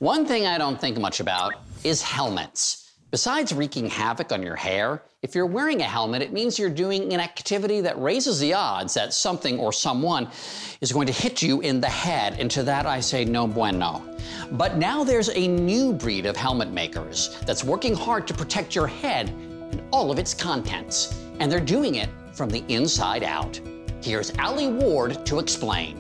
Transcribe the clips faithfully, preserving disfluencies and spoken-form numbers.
One thing I don't think much about is helmets. Besides wreaking havoc on your hair, if you're wearing a helmet, it means you're doing an activity that raises the odds that something or someone is going to hit you in the head, and to that I say no bueno. But now there's a new breed of helmet makers that's working hard to protect your head and all of its contents, and they're doing it from the inside out. Here's Alie Ward to explain.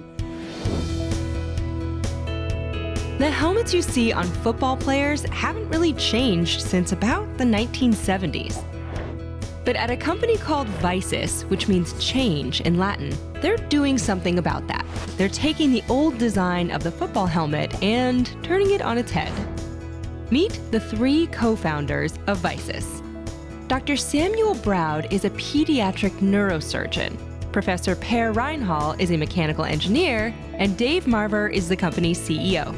The helmets you see on football players haven't really changed since about the nineteen seventies. But at a company called VICIS, which means change in Latin, they're doing something about that. They're taking the old design of the football helmet and turning it on its head. Meet the three co-founders of VICIS. Doctor Samuel Browd is a pediatric neurosurgeon. Professor Per Reinhall is a mechanical engineer, and Dave Marver is the company's C E O.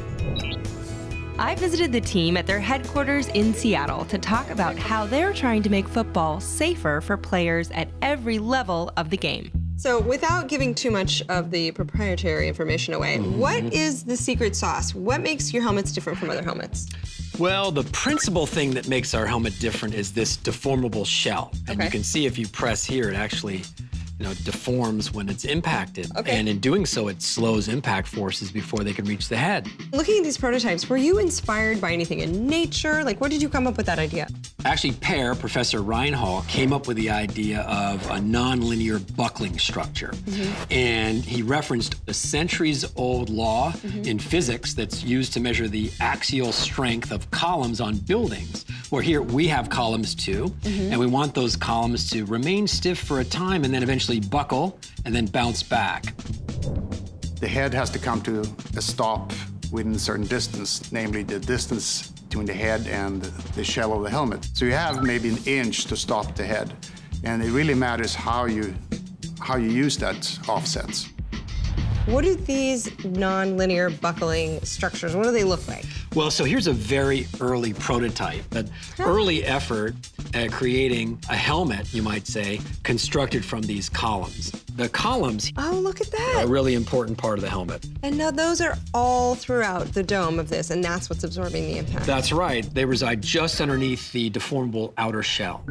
I visited the team at their headquarters in Seattle to talk about how they're trying to make football safer for players at every level of the game. So without giving too much of the proprietary information away, mm-hmm. what is the secret sauce? What makes your helmets different from other helmets? Well, the principal thing that makes our helmet different is this deformable shell. And okay. you can see if you press here, it actually you know, deforms when it's impacted. Okay. And in doing so, it slows impact forces before they can reach the head. Looking at these prototypes, were you inspired by anything in nature? Like, where did you come up with that idea? Actually, Per, Professor Reinhall, came up with the idea of a nonlinear buckling structure. Mm-hmm. And he referenced a centuries-old law mm-hmm. in physics that's used to measure the axial strength of columns on buildings. Where here, we have columns too, mm-hmm. and we want those columns to remain stiff for a time and then eventually buckle and then bounce back. The head has to come to a stop within a certain distance, namely the distance between the head and the shell of the helmet. So you have maybe an inch to stop the head, and it really matters how you, how you use that offset. What do these non-linear buckling structures, what do they look like? Well, so here's a very early prototype, but oh. early effort at creating a helmet, you might say, constructed from these columns. The columns oh, look at that. are a really important part of the helmet. And now those are all throughout the dome of this, and that's what's absorbing the impact. That's right. They reside just underneath the deformable outer shell.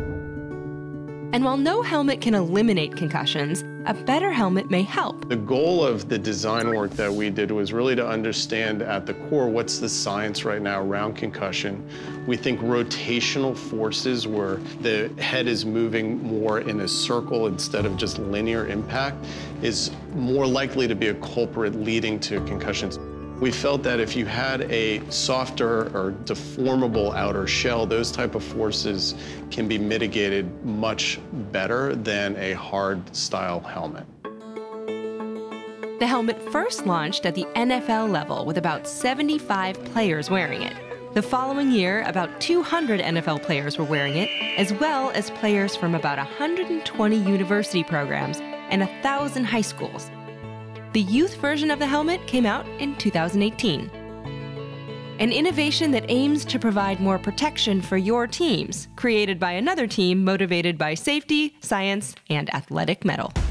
And while no helmet can eliminate concussions, a better helmet may help. The goal of the design work that we did was really to understand at the core what's the science right now around concussion. We think rotational forces, where the head is moving more in a circle instead of just linear impact, is more likely to be a culprit leading to concussions. We felt that if you had a softer or deformable outer shell, those type of forces can be mitigated much better than a hard style helmet. The helmet first launched at the N F L level with about seventy-five players wearing it. The following year, about two hundred N F L players were wearing it, as well as players from about one hundred twenty university programs and one thousand high schools. The youth version of the helmet came out in two thousand eighteen. An innovation that aims to provide more protection for your teams, created by another team motivated by safety, science, and athletic mettle.